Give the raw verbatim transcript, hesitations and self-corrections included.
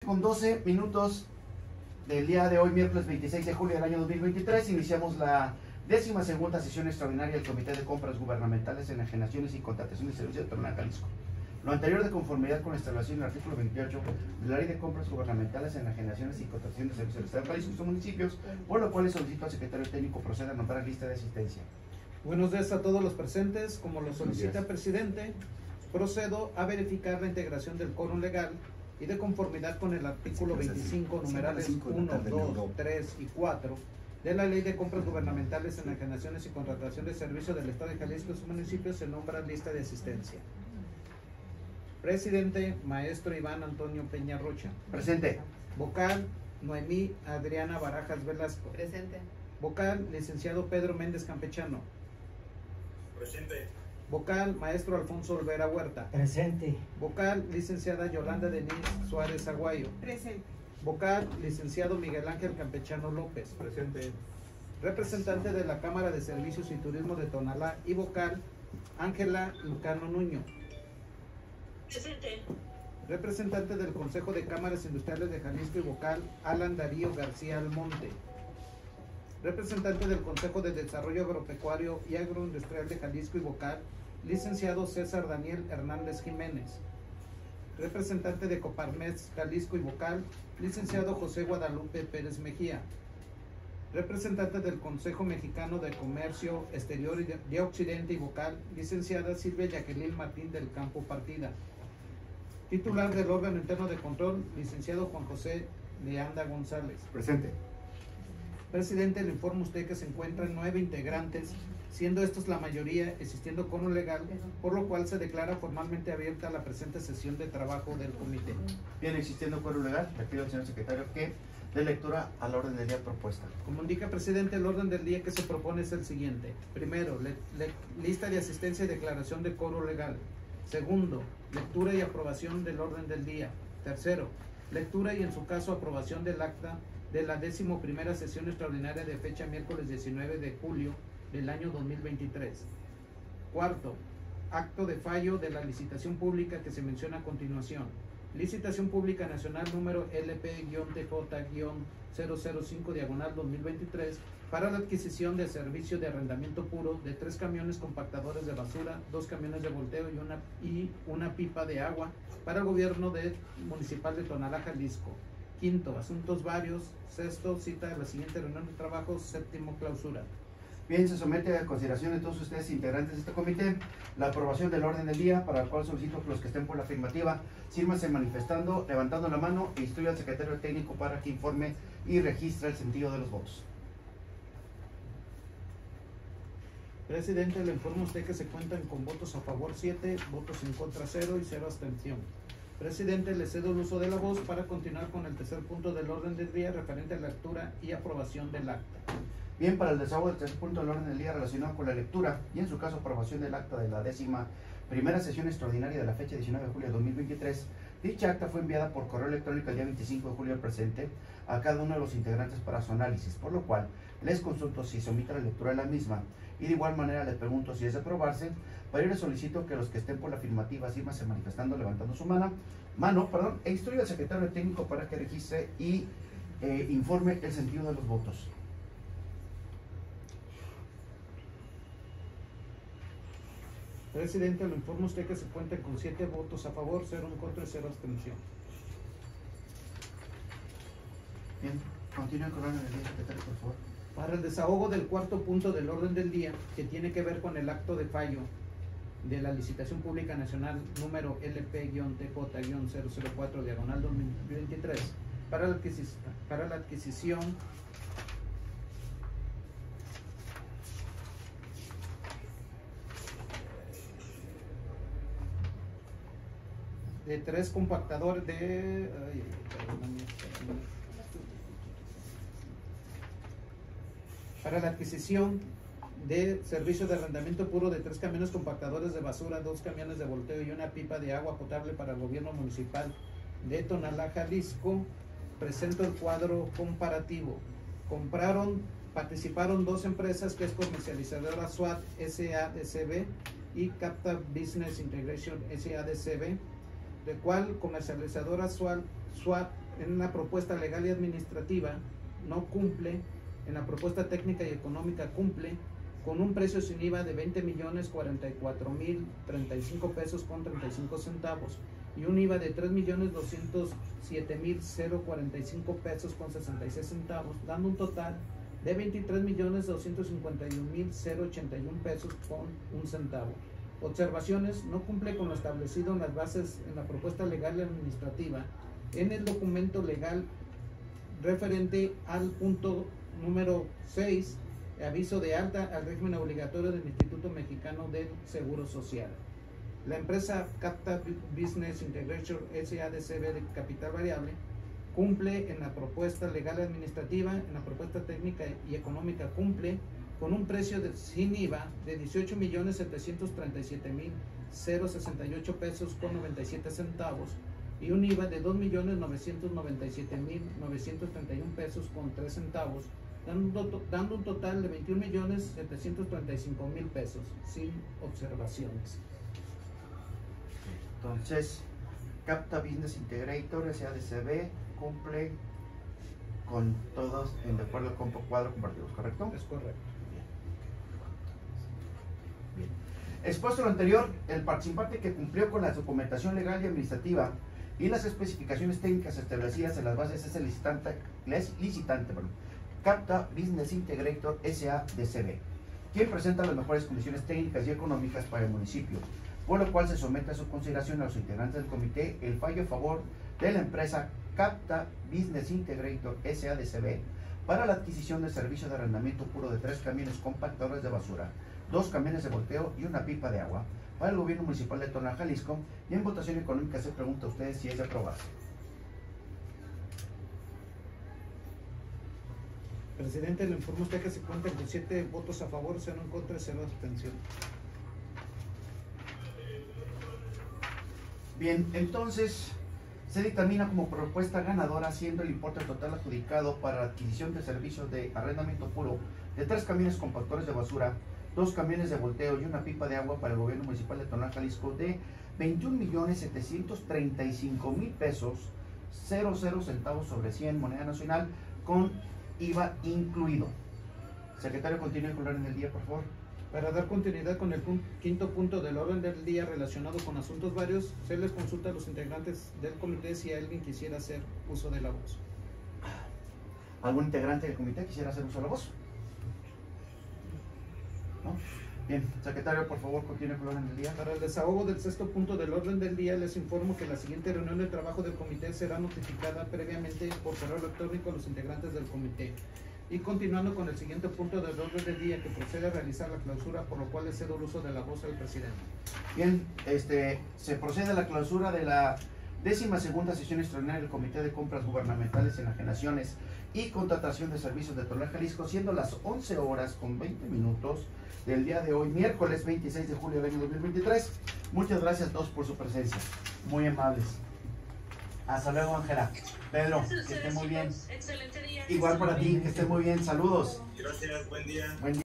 con doce minutos del día de hoy, miércoles veintiséis de julio del año dos mil veintitrés, iniciamos la décima segunda sesión extraordinaria del Comité de Compras Gubernamentales, Enajenaciones y Contrataciones de Servicios de Tonalá, Jalisco. Lo anterior de conformidad con la instalación del artículo veintiocho de la Ley de Compras Gubernamentales, Enajenaciones y Contrataciones de Servicios del Estado de Jalisco y sus municipios, por lo cual solicito al secretario técnico proceda a nombrar lista de asistencia. Buenos días a todos los presentes. Como lo solicita el presidente, procedo a verificar la integración del quórum legal y de conformidad con el artículo veinticinco, numerales uno, dos, tres y cuatro de la Ley de Compras Gubernamentales, Enajenaciones y Contratación de Servicios del Estado de Jalisco y sus municipios. Se nombra lista de asistencia. Presidente, maestro Iván Antonio Peña Rocha. Presente. Vocal, Noemí Adriana Barajas Velasco. Presente. Vocal, licenciado Pedro Méndez Campechano. Presente. Vocal, maestro Alfonso Olvera Huerta. Presente. Vocal, licenciada Yolanda Denise Suárez Aguayo. Presente. Vocal, licenciado Miguel Ángel Campechano López. Presente. Representante de la Cámara de Servicios y Turismo de Tonalá y vocal, Ángela Lucano Nuño. Presente. Representante del Consejo de Cámaras Industriales de Jalisco y vocal, Alan Darío García Almonte. Representante del Consejo de Desarrollo Agropecuario y Agroindustrial de Jalisco y vocal, licenciado César Daniel Hernández Jiménez. Representante de Coparmex Jalisco y vocal, licenciado José Guadalupe Pérez Mejía. Representante del Consejo Mexicano de Comercio Exterior y de Occidente y vocal, licenciada Silvia Jacqueline Martín del Campo Partida. Titular del órgano interno de control, licenciado Juan José Leanda González. Presente. Presidente, le informo a usted que se encuentran nueve integrantes, siendo estos la mayoría existiendo quórum legal, por lo cual se declara formalmente abierta la presente sesión de trabajo del comité. Bien, existiendo quórum legal, le pido al señor secretario que dé lectura al orden del día propuesta. Como indica presidente, el orden del día que se propone es el siguiente. Primero, le, le, lista de asistencia y declaración de quórum legal. Segundo, lectura y aprobación del orden del día. Tercero, lectura y en su caso aprobación del acta de la décimo primera sesión extraordinaria de fecha miércoles diecinueve de julio del año dos mil veintitrés. Cuarto, acto de fallo de la licitación pública que se menciona a continuación. Licitación Pública Nacional número L P T J cero cero cinco diagonal dos mil veintitrés para la adquisición de servicio de arrendamiento puro de tres camiones compactadores de basura, dos camiones de volteo y una, y una pipa de agua para el gobierno de, municipal de Tonalá, Jalisco. Quinto, asuntos varios. Sexto, cita a la siguiente reunión de trabajo. Séptimo, clausura. Bien, se somete a consideración de todos ustedes integrantes de este comité la aprobación del orden del día, para el cual solicito que los que estén por la afirmativa sírvanse manifestando, levantando la mano e instruya al secretario técnico para que informe y registre el sentido de los votos. Presidente, le informo a usted que se cuentan con votos a favor siete, votos en contra cero y cero abstención. Presidente, le cedo el uso de la voz para continuar con el tercer punto del orden del día referente a la lectura y aprobación del acta. Bien, para el desahogo del tercer punto del orden del día relacionado con la lectura y en su caso aprobación del acta de la décima primera sesión extraordinaria de la fecha diecinueve de julio de dos mil veintitrés, dicha acta fue enviada por correo electrónico el día veinticinco de julio del presente a cada uno de los integrantes para su análisis, por lo cual les consulto si se omite la lectura de la misma y de igual manera les pregunto si es de aprobarse. Para ello les solicito que los que estén por la afirmativa sírvanse manifestando, levantando su mano, mano perdón, e instruya al secretario técnico para que registre y eh, informe el sentido de los votos. Presidente, le informo a usted que se cuentan con siete votos a favor, cero en contra y cero abstención. Bien, continúen con el orden del día, secretario, por favor. Para el desahogo del cuarto punto del orden del día, que tiene que ver con el acto de fallo de la licitación pública nacional número L P T J cero cero cuatro diagonal dos mil veintitrés para la adquisición, para la adquisición de tres compactadores de ay, perdóname, perdóname. para la adquisición de servicios de arrendamiento puro de tres camiones compactadores de basura, dos camiones de volteo y una pipa de agua potable para el gobierno municipal de Tonalá, Jalisco. Presento el cuadro comparativo. Compraron, participaron dos empresas, que es Comercializadora SWAT S A D C B y Capta Business Integration S A D C B, de cual Comercializadora SWAT, SWAT en la propuesta legal y administrativa no cumple, en la propuesta técnica y económica cumple, con un precio sin I V A de veinte millones cuarenta y cuatro mil treinta y cinco pesos con treinta y cinco centavos y un I V A de tres millones doscientos siete mil cuarenta y cinco pesos con sesenta y seis centavos, dando un total de veintitrés millones doscientos cincuenta y un mil ochenta y un pesos con un centavo. Observaciones: no cumple con lo establecido en las bases en la propuesta legal y administrativa en el documento legal referente al punto número seis, aviso de alta al régimen obligatorio del Instituto Mexicano del Seguro Social. La empresa Capta Business Integrator S A D C B de capital variable cumple en la propuesta legal y administrativa, en la propuesta técnica y económica cumple con un precio de, sin I V A de dieciocho millones setecientos treinta y siete mil sesenta y ocho pesos con noventa y siete centavos y un I V A de dos millones novecientos noventa y siete mil novecientos treinta y un pesos con tres centavos, dando, dando un total de veintiún millones setecientos treinta y cinco mil pesos, sin observaciones. Entonces, Capta Business Integrator S A D C B cumple con todos en de acuerdo con cuadro compartidos, ¿correcto? Es correcto. Bien. Expuesto lo anterior, el participante que cumplió con la documentación legal y administrativa y las especificaciones técnicas establecidas en las bases es el licitante, licitante perdón, Capta Business Integrator S A D C B, quien presenta las mejores condiciones técnicas y económicas para el municipio, por lo cual se somete a su consideración a los integrantes del comité el fallo a favor de la empresa Capta Business Integrator S A D C B para la adquisición de servicio de arrendamiento puro de tres camiones compactadores de basura, dos camiones de volteo y una pipa de agua para el gobierno municipal de Tonalá, Jalisco, y en votación económica se pregunta a ustedes si es de aprobarse. Presidente, le informo a usted que se cuenta con siete votos a favor, cero en contra y cero abstención. Bien, entonces se dictamina como propuesta ganadora, siendo el importe total adjudicado para la adquisición de servicios de arrendamiento puro de tres camiones compactores de basura, dos camiones de volteo y una pipa de agua para el gobierno municipal de Tonalá, Jalisco, de veintiún millones setecientos treinta y cinco mil pesos, cero centavos sobre cien, moneda nacional, con I V A incluido. Secretario, continúe con el orden del día, por favor. Para dar continuidad con el punto, quinto punto del orden del día relacionado con asuntos varios, se les consulta a los integrantes del comité si alguien quisiera hacer uso de la voz. ¿Algún integrante del comité quisiera hacer uso de la voz? ¿No? Bien, secretario, por favor, continúe con el orden del día. Para el desahogo del sexto punto del orden del día, les informo que la siguiente reunión de trabajo del comité será notificada previamente por correo electrónico a los integrantes del comité. Y continuando con el siguiente punto del orden del día, que procede a realizar la clausura, por lo cual le cedo el uso de la voz al presidente. Bien, este, se procede a la clausura de la décima segunda sesión extraordinaria del Comité de Compras Gubernamentales, Enajenaciones y Contratación de Servicios de Tonalá, Jalisco, siendo las once horas con veinte minutos del día de hoy, miércoles veintiséis de julio del año dos mil veintitrés. Muchas gracias a todos por su presencia, muy amables. Hasta luego, Ángela. Pedro, que esté muy bien. Excelente día. Igual para ti, que esté muy bien. Saludos. Gracias, buen día. Buen día.